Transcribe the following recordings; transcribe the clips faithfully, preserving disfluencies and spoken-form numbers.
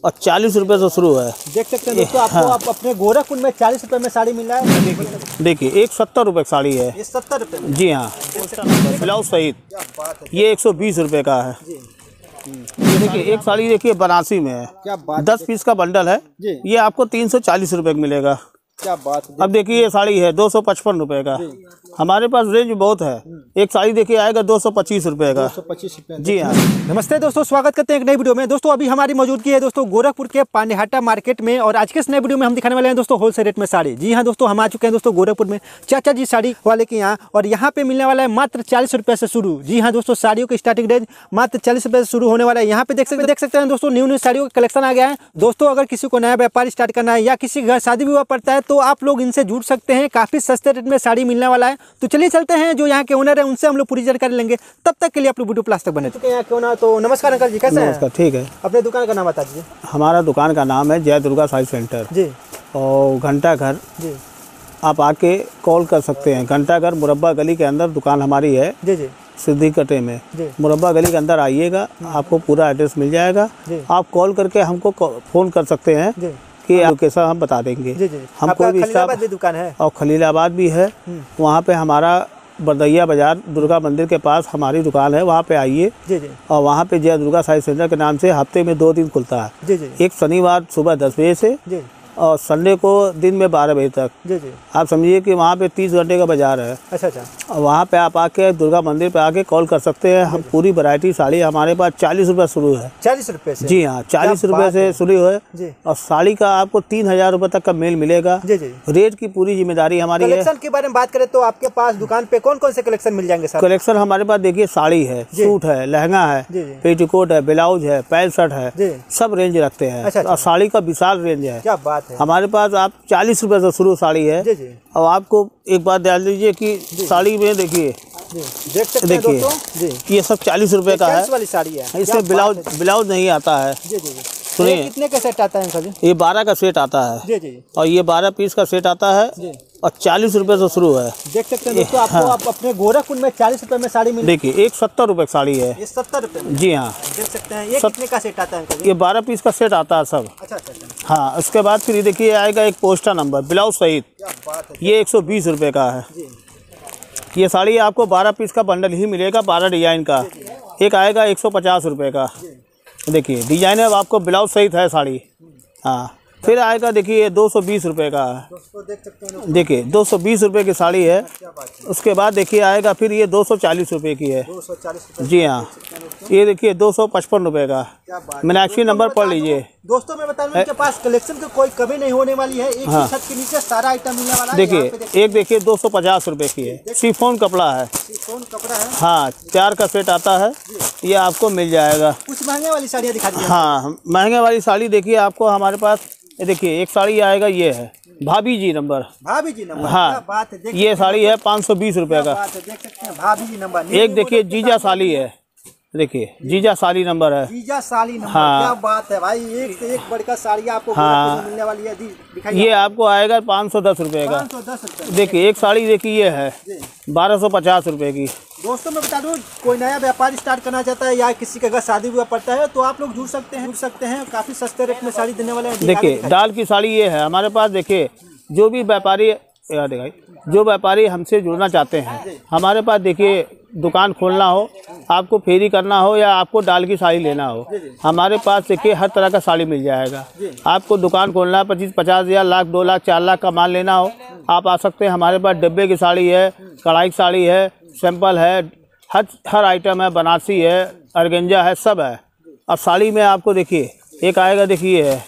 और चालीस रुपए से शुरू है। देख सकते हैं दोस्तों, आपको हाँ। आप अपने गोरखपुर में चालीस रुपए में साड़ी मिल रहा है। देखिए देखिए एक सत्तर रुपए की साड़ी है। ये सत्तर रुपए में? जी हाँ, ब्लाउज सहित ये एक सौ बीस रुपए का है। ये देखिए एक साड़ी देखिए बनारसी में है। क्या बात, दस पीस का बंडल है। ये आपको तीन सौ चालीस रुपए का मिलेगा। क्या बात है। अब देखिए ये साड़ी है दो सौ पचपन रुपए का। हमारे पास रेंज बहुत है। एक साड़ी देखिए आएगा दो सौ पच्चीस रुपए का। दो सौ पच्चीस रुपए। जी हाँ। नमस्ते दोस्तों, स्वागत करते हैं एक नई वीडियो में। दोस्तों अभी हमारी मौजूदगी है दोस्तों गोरखपुर के पांडेहाटा मार्केट में, और आज के इस नए वीडियो में हम दिखाने वाले हैं दोस्तों होलसेल रेट में साड़ी। जी हाँ दोस्तों, हम आ चुके हैं दोस्तों गोरखपुर में चाचा जी साड़ी वाले के यहाँ, और यहाँ पे मिलने वाला है मात्र चालीस रुपए से शुरू। जी हाँ दोस्तों, साड़ियों की स्टार्टिंग रेंज मात्र चालीस रुपए से शुरू होने वाला है। यहाँ पे देख सकते देख सकते हैं दोस्तों न्यू न्यू साड़ियों का कलेक्शन आ गया है। दोस्तों अगर किसी को नया व्यापार स्टार्ट करना है या किसी घर शादी विवाह पड़ता है तो आप लोग इनसे जुड़ सकते हैं। काफी सस्ते रेट में साड़ी मिलने वाला है। तो चलिए चलते हैं, जो यहाँ के ओनर है उनसे हम लोग पूरी जानकारी लेंगे। तब तक के लिए आप लोग वीडियो प्लास तक बने चुके हैं यहाँ के ओनर। तो नमस्कार अंकल जी, कैसे हैं? नमस्कार, ठीक है। अपने दुकान का नाम बता दीजिए। हमारा दुकान का नाम है जय दुर्गा साड़ी सेंटर जी, और घंटा घर। जी आप आके कॉल कर सकते हैं। घंटा घर मुरब्बा गली के अंदर दुकान हमारी है। जी जी सिद्धि कटे में मुरब्बा गली के अंदर आइएगा, आपको पूरा एड्रेस मिल जाएगा। आप कॉल करके हमको फ़ोन कर सकते हैं कि लोकेशन हम बता देंगे। जी जी। हम कोई भी खलीलाबाद भी दुकान है और खलीलाबाद भी है। वहाँ पे हमारा बरदैया बाजार दुर्गा मंदिर के पास हमारी दुकान है, वहाँ पे आइए। जी जी। और वहाँ पे जय दुर्गा साड़ी सेंटर के नाम से हफ्ते में दो दिन खुलता है। जी जी। एक शनिवार सुबह दस बजे से जी, और संडे को दिन में बारह बजे तक। जी जी। आप समझिए कि वहाँ पे तीस घंटे का बाजार है। अच्छा अच्छा। और वहाँ पे आप आके दुर्गा मंदिर पे आके कॉल कर सकते हैं। हम पूरी वैरायटी साड़ी हमारे पास चालीस रुपए शुरू है। चालीस रुपए से? जी हाँ, चालीस रुपए से शुरू है। और साड़ी का आपको तीन हजार रुपए तक का मेल मिलेगा। जी जी। रेट की पूरी जिम्मेदारी हमारी है। कलेक्शन के बारे में बात करें तो आपके पास दुकान पे कौन कौन से कलेक्शन मिल जाएंगे सर? कलेक्शन हमारे पास देखिए साड़ी है, सूट है, लहंगा है, पेटीकोट है, ब्लाउज है, पैंट शर्ट है, सब रेंज रखते हैं। और साड़ी का विशाल रेंज है। क्या बात है। हमारे पास आप चालीस रुपए से शुरू साड़ी है। जी जी। और आपको एक बात ध्यान दीजिए कि साड़ी में देखिए देख सकते हैं दोस्तों, ये सब चालीस रुपए का है। वाली साड़ी है, इसमें ब्लाउज ब्लाउज नहीं आता है। जी जी। सुनिए, कितने का सेट आता है अंकल जी? ये बारह का सेट आता है। जी जी। और ये बारह पीस का सेट आता है जी। और चालीस रुपए से शुरू है। देख सकते हैं दोस्तों, आपको हाँ। आप अपने गोरखपुर में चालीस रुपए में साड़ी मिल। देखिए एक सत्तर रुपए की साड़ी है। ये सत्तर रुपए में? जी हाँ। देख सकते हैं। ये सत... कितने का सेट आता है अंकल? ये बारह पीस का सेट आता है सब। अच्छा अच्छा। हाँ, उसके बाद फिर ये देखिए आएगा एक पोस्टर नंबर ब्लाउज सहित। ये एक सौ बीस रुपए का है। ये साड़ी आपको बारह पीस का बंडल ही मिलेगा, बारह डिजाइन का। एक आएगा एक सौ पचास रुपए का। देखिए डिजाइन है, आपको ब्लाउज सहित है साड़ी। हाँ, फिर आएगा देखिए दो सौ बीस रुपए का है। देखिए दो सौ बीस रुपए की साड़ी है। उसके बाद देखिए आएगा फिर ये दो सौ चालीस रुपए की है। जी हाँ, ये देखिए दो सौ पचपन रुपए का। मीनाक्षी नंबर पढ़ लीजिए दोस्तों। मैं बता दूं इनके पास कलेक्शन की कोई कमी नहीं होने वाली है। एक हाँ। छत के नीचे सारा आइटम मिलने वाला है। देखिए एक देखिए दो सौ पचास रुपए की है। शिफॉन कपड़ा है। शिफॉन कपड़ा है। हाँ, चार का सेट आता है। ये आपको मिल जाएगा। कुछ महंगे वाली साड़ियाँ दिखा दीजिए। हाँ, महंगे वाली साड़ी देखिए आपको हमारे पास। देखिए एक साड़ी आएगा, ये है भाभी जी नंबर। भाभी जी नंबर। हाँ, बात है। ये साड़ी है पाँच सौ बीस रुपए का। देख सकते हैं भाभी जी नंबर। एक देखिए जीजा साली है। देखिए जीजा साली नंबर है। जीजा साली नंबर। हाँ। क्या बात है भाई, एक से एक बढ़कर साड़ी आपको हाँ। मिलने वाली है। ये आपको आएगा पाँच सौ दस रुपए का। देखिए एक साड़ी देखिए ये है बारह सौ पचास रुपए की। दोस्तों मैं बता दूं, कोई नया व्यापार स्टार्ट करना चाहता है या किसी का घर शादी हुआ पड़ता है तो आप लोग जुड़ सकते हैं जुड़ सकते हैं काफी सस्ते रेट में साड़ी देने वाले हैं। देखिए डाल की साड़ी ये है हमारे पास। देखिए जो भी व्यापारी जो व्यापारी हमसे जुड़ना चाहते हैं, हमारे पास देखिए दुकान खोलना हो, आपको फेरी करना हो या आपको डाल की साड़ी लेना हो, हमारे पास देखिए हर तरह का साड़ी मिल जाएगा। आपको दुकान खोलना है, पच्चीस पचास हजार लाख दो लाख चार लाख का माल लेना हो, आप आ सकते हैं। हमारे पास डब्बे की साड़ी है, कढ़ाई की साड़ी है, सैंपल है, हर हर आइटम है, बनारसी है, अर्गेंजा है, सब है। अब साड़ी में आपको देखिए एक आएगा, देखिए है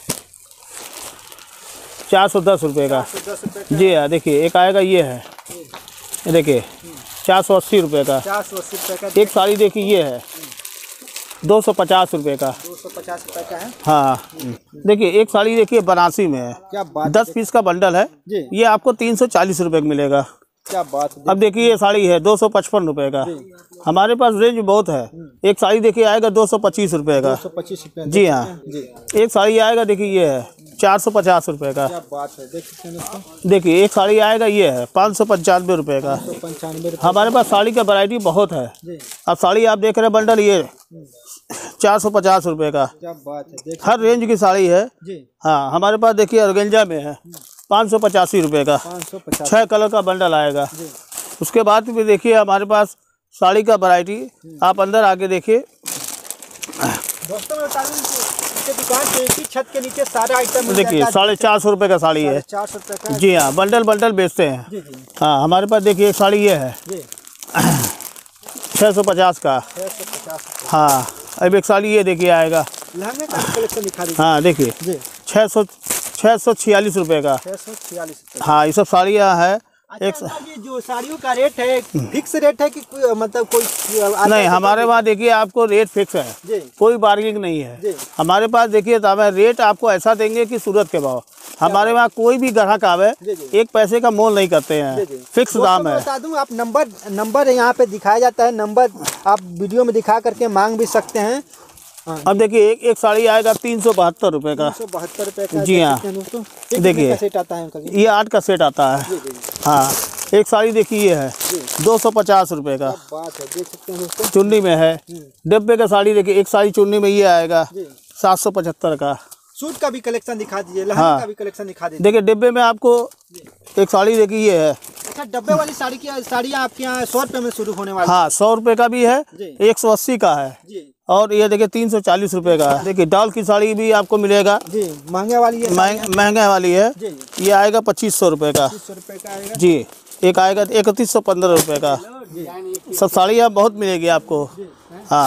चार सौ दस रुपये का। जी हाँ, देखिए एक आएगा ये है, देखिए चार सौ अस्सी रुपये का। चार सौ अस्सी रुपये का। एक साड़ी देखिए ये है दो सौ पचास रुपये का। दो सौ पचास रुपये का है। हाँ, देखिए एक साड़ी देखिए बनारसी में है। क्या बात। दस पीस का बंडल है। ये आपको तीन सौ चालीस रुपये का मिलेगा। क्या बात है। अब देखिए ये साड़ी है दो सौ पचपन रुपये का। हमारे पास रेंज बहुत है। एक साड़ी देखिए आएगा दो सौ पच्चीस रुपये का। पच्चीस रुपये। जी हाँ, एक साड़ी आएगा देखिए ये है चार सौ पचास रुपये का। क्या बात है। देख सकते हैं। देखिए एक साड़ी आएगा ये है पाँच सौ पंचानवे रुपये का। हमारे पास साड़ी का वैरायटी बहुत है। अब साड़ी आप देख रहे हैं बंडल, ये चार सौ पचास रुपये का। क्या बात है, हर रेंज की साड़ी है जी। हाँ, हमारे पास देखिए ऑर्गेंजा में है पाँच सौ पचासी रुपये का, पाँच सौ पचास छः कलर का बंडल आएगा। जी। उसके बाद भी देखिए हमारे पास साड़ी का वैरायटी, आप अंदर आके देखिए। दोस्तों मैं बता दूं कि दुकान पे एक ही छत के नीचे सारा आइटम देखिए साढ़े चार सौ रुपये का साड़ी है, चार सौ रुपये का। जी हाँ, बंडल बंडल बेचते हैं। जी जी हाँ, हमारे पास देखिए एक साड़ी ये है जी, छः सौ पचास का। छः सौ पचास। हाँ, अब एक साड़ी ये देखिए आएगा। लहंगे का कलेक्शन दिखा दीजिए। हाँ देखिए जी, छः सौ छः सौ छियालीस रुपये का। छः सौ छियालीस रुपये। हाँ, ये सब साड़ियाँ है। अच्छा, एक अंकल जी जो साड़ियों का रेट है फिक्स रेट है कि कोई मतलब कोई नहीं, हमारे पास देखिए आपको रेट फिक्स है, जी कोई बार्गेनिंग नहीं है। जी। हमारे पास देखिए तो हमें रेट आपको ऐसा देंगे कि सूरत के भाव। हमारे वहाँ कोई भी ग्राहक आवे जी, जी। एक पैसे का मोल नहीं करते हैं, जी, जी। फिक्स दोस्तों, दाम मैं है। बता दूं आप नंबर नंबर यहाँ पे दिखाया जाता है, नंबर आप वीडियो में दिखा करके मांग भी सकते हैं। हाँ, अब देखिए एक एक साड़ी आएगा तीन सौ बहत्तर रुपये का। तीन सौ बहत्तर रुपये का। जी हाँ। दोस्तों देखिए। देखिए सेट आता है अंकल जी। ये आठ का सेट आता है। जी जी हाँ, एक साड़ी देखिए ये है जी। दो सौ पचास रुपये का, क्या बात है, देख सकते हैं दोस्तों। चुन्नी में है। डब्बे का साड़ी देखिए, एक साड़ी चुन्नी में ये आएगा जी। सात सौ पचहत्तर का। सूट का भी कलेक्शन दिखा दीजिए, लहंगे हाँ। का भी कलेक्शन दिखा दीजिए। देखिए डिब्बे में आपको एक साड़ी देखिए ये है। अच्छा, डब्बे वाली साड़ी की साड़ियाँ आपके यहाँ सौ रुपये में शुरू होने वाली? हाँ, सौ रुपये का भी है, जी। एक सौ अस्सी का है, जी और ये देखिए तीन सौ चालीस रुपये का है। देखिए डॉल की साड़ी भी आपको मिलेगा, जी, महंगे वाली है, महंग महंगा वाली है। जी। ये आएगा पच्चीस सौ रुपये का। सौ रुपये का आएगा जी, एक आएगा इकतीस सौ पंद्रह रुपये का। जी। सब साड़ियाँ बहुत मिलेगी आपको। हाँ,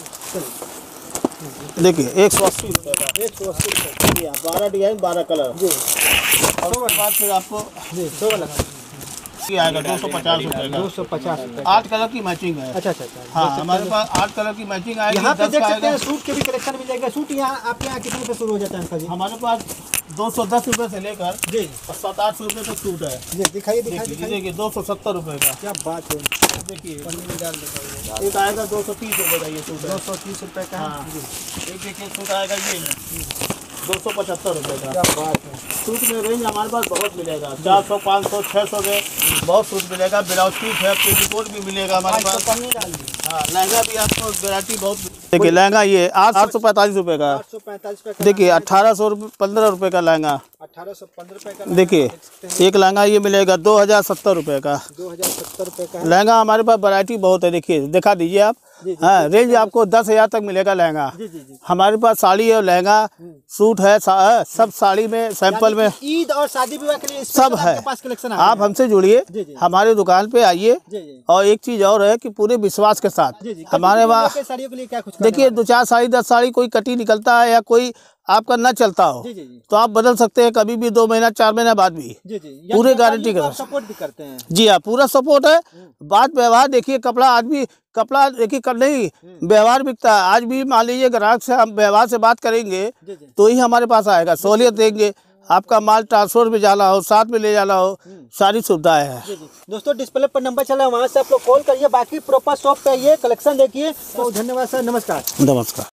देखिए एक सौ अस्सी रुपये का, एक सौ अस्सी रुपये बारह डिजाइन बारह कलर। जी। और उसके बाद फिर आपको जी दो वाला ये आएगा दो सौ पचास रुपये का। दो सौ पचास रुपये। आठ कलर की मैचिंग है। अच्छा अच्छा अच्छा। हाँ, हमारे पास आठ कलर की मैचिंग आएगी। यहाँ पे दस देख का सकते हैं आएगा। सूट के भी कलेक्शन मिल जाएगा। सूट यहाँ आपके यहाँ कितने पे शुरू हो जाता है अंकल जी? हमारे पास दो सौ दस रुपये से लेकर जी और सात आठ सौ रुपये तक सूट है। जी, दिखाइए दिखाइए देखिए दिखाइए। देखिए दो सौ सत्तर रुपये का। क्या बात है, देखिए एक आएगा दो सौ तीस रुपये का, ये सूट दो है। सौ तीस रुपये का। हाँ, एक देखिए सूट आएगा ये दो सौ पचहत्तर रुपये का। क्या बात है। सूट में रेंज हमारे पास बहुत मिलेगा, चार सौ पाँच सौ छः सौ में बहुत सूट मिलेगा। ब्लाउज सूट है, पेटीकोट भी मिलेगा हमारे पास। हाँ, लहंगा भी आपको वैरायटी बहुत। देखिए लहंगा ये आठ सौ पैंतालीस रुपये का। आठ सौ पैंतालीस रुपये का। देखिए अट्ठारह सौ रुपये पंद्रह रुपये का लहंगा। अठारह सौ पंद्रह रुपये का। देखिए एक लहंगा ये मिलेगा दो हज़ार सत्तर रुपये का। दो हजार सत्तर रुपये का है। लहंगा हमारे पास वैरायटी बहुत है, देखिए दिखा दीजिए आप। जी, जी, हाँ, रेंज आपको दस हज़ार तक मिलेगा लहंगा। जी जी जी। हमारे पास साड़ी और लहंगा सूट है, सा, सब साड़ी में सैंपल में ईद और शादी विवाह के लिए सब है। पास कलेक्शन आप हमसे जुड़िए, जी, जी। हमारे दुकान पे आइए। जी जी और एक चीज़ और है कि पूरे विश्वास के साथ जी जी। हमारे वहाँ साड़ियों के लिए क्या कुछ देखिए दो चार साड़ी दस साड़ी कोई कटी निकलता है या कोई आपका न चलता हो जी जी जी तो आप बदल सकते हैं कभी भी, दो महीना चार महीना बाद भी। जी जी। पूरे गारंटी का कर सपोर्ट भी करते हैं। जी हाँ, पूरा सपोर्ट है। बात व्यवहार देखिए, कपड़ा आदमी कपड़ा देखिए कर नहीं व्यवहार बिकता है। आज भी मान लीजिए ग्राहक से हम व्यवहार से बात करेंगे जी जी तो ही हमारे पास आएगा, सहूलियत देंगे। आपका माल ट्रांसफर में जाना हो, साथ में ले जाना हो, सारी सुविधाएं हैं। जी जी। दोस्तों डिस्प्ले पर नंबर चला है, वहाँ से आप लोग कॉल करिए। बाकी प्रॉपर शॉप पे आइए, कलेक्शन देखिए। तो धन्यवाद सर, नमस्कार। नमस्कार।